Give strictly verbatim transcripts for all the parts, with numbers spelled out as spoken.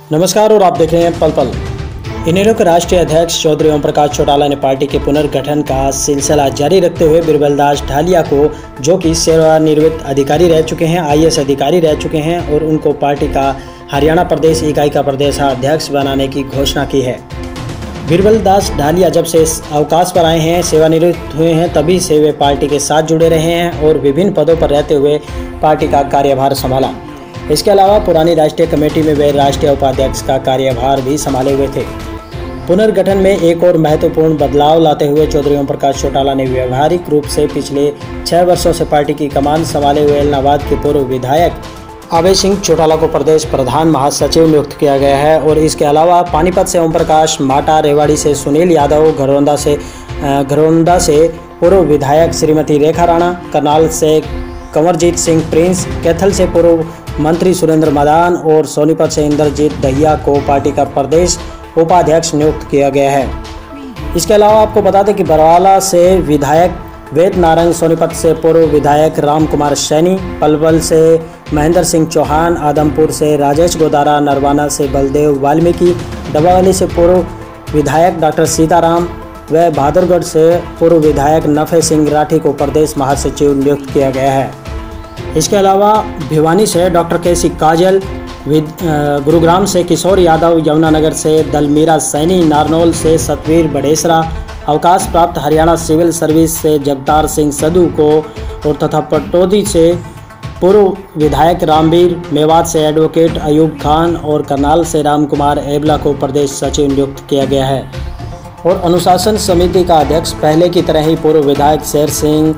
नमस्कार और आप देख रहे हैं पल पल। इनेलो के राष्ट्रीय अध्यक्ष चौधरी ओम प्रकाश चौटाला ने पार्टी के पुनर्गठन का सिलसिला जारी रखते हुए बिरबल दास ढालिया को, जो कि सेवानिवृत्त अधिकारी रह चुके हैं, आई ए एस अधिकारी रह चुके हैं, और उनको पार्टी का हरियाणा प्रदेश इकाई का प्रदेशाध्यक्ष बनाने की घोषणा की है। बिरबल दास ढालिया जब से अवकाश पर आए हैं, सेवानिवृत्त हुए हैं, तभी से वे पार्टी के साथ जुड़े रहे हैं और विभिन्न पदों पर रहते हुए पार्टी का कार्यभार संभाला। इसके अलावा पुरानी राष्ट्रीय कमेटी में वे राष्ट्रीय उपाध्यक्ष का कार्यभार भी संभाले हुए थे। पुनर्गठन में एक और महत्वपूर्ण बदलाव लाते हुए चौधरी ओम प्रकाश चौटाला ने व्यवहारिक रूप से पिछले छह वर्षों से पार्टी की कमान संभाले हुए इलाहाबाद के पूर्व विधायक अभय सिंह चौटाला को प्रदेश प्रधान महासचिव नियुक्त किया गया है। और इसके अलावा पानीपत से ओम प्रकाश, माटा रेवाड़ी से सुनील यादव, घरौंदा से घरौंदा से पूर्व विधायक श्रीमती रेखा राणा, करनाल से कंवरजीत सिंह प्रिंस, कैथल से पूर्व मंत्री सुरेंद्र मदान और सोनीपत से इंद्रजीत दहिया को पार्टी का प्रदेश उपाध्यक्ष नियुक्त किया गया है। इसके अलावा आपको बता दें कि बरवाला से विधायक वेद नारंग, सोनीपत से पूर्व विधायक राम कुमार सैनी, पलवल से महेंद्र सिंह चौहान, आदमपुर से राजेश गोदारा, नरवाना से बलदेव वाल्मीकि, डबावाली से पूर्व विधायक डॉक्टर सीताराम व बहादुरगढ़ से पूर्व विधायक नफे सिंह राठी को प्रदेश महासचिव नियुक्त किया गया है। इसके अलावा भिवानी से डॉक्टर के सी काजल, गुरुग्राम से किशोर यादव, यमुनानगर से दलमीरा सैनी, नारनौल से सतवीर बड़ेसरा, अवकाश प्राप्त हरियाणा सिविल सर्विस से जगतार सिंह सधु को और तथा पटौदी से पूर्व विधायक रामवीर, मेवात से एडवोकेट अयूब खान और करनाल से राम कुमार एबला को प्रदेश सचिव नियुक्त किया गया है। और अनुशासन समिति का अध्यक्ष पहले की तरह ही पूर्व विधायक शेर सिंह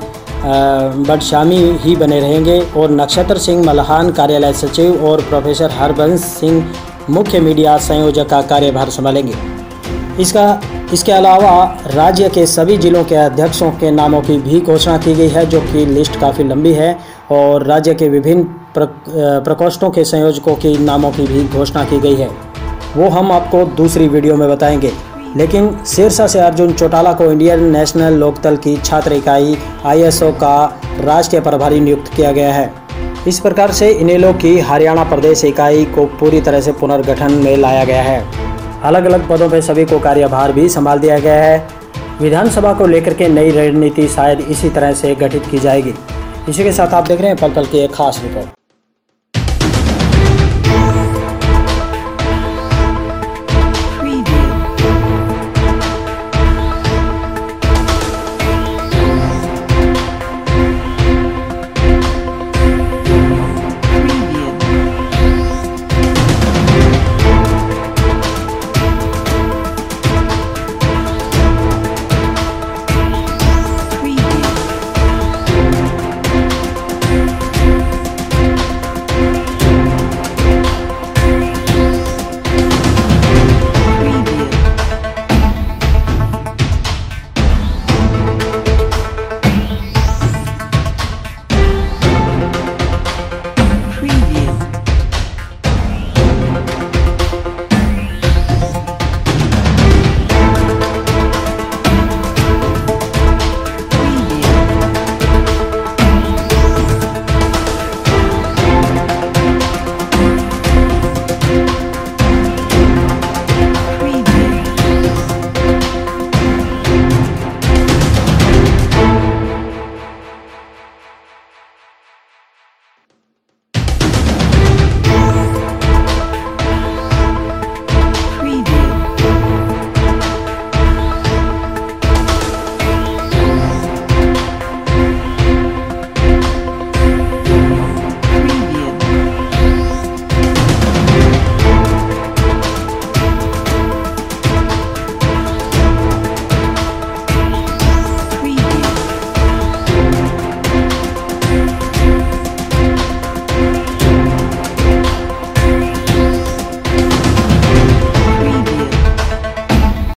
बडशामी ही बने रहेंगे और नक्षत्र सिंह मल्हान कार्यालय सचिव और प्रोफेसर हरबंस सिंह मुख्य मीडिया संयोजक का कार्यभार संभालेंगे। इसका इसके अलावा राज्य के सभी जिलों के अध्यक्षों के नामों की भी घोषणा की गई है, जो कि लिस्ट काफ़ी लंबी है, और राज्य के विभिन्न प्रकोष्ठों के संयोजकों के नामों की भी घोषणा की गई है। वो हम आपको दूसरी वीडियो में बताएंगे। लेकिन सिरसा से अर्जुन चौटाला को इंडियन नेशनल लोकदल की छात्र इकाई आई एस ओ का राष्ट्रीय प्रभारी नियुक्त किया गया है। इस प्रकार से इनेलो की हरियाणा प्रदेश इकाई को पूरी तरह से पुनर्गठन में लाया गया है। अलग अलग पदों पर सभी को कार्यभार भी संभाल दिया गया है। विधानसभा को लेकर के नई रणनीति शायद इसी तरह से गठित की जाएगी। इसी के साथ आप देख रहे हैं पल पल की एक खास रिपोर्ट।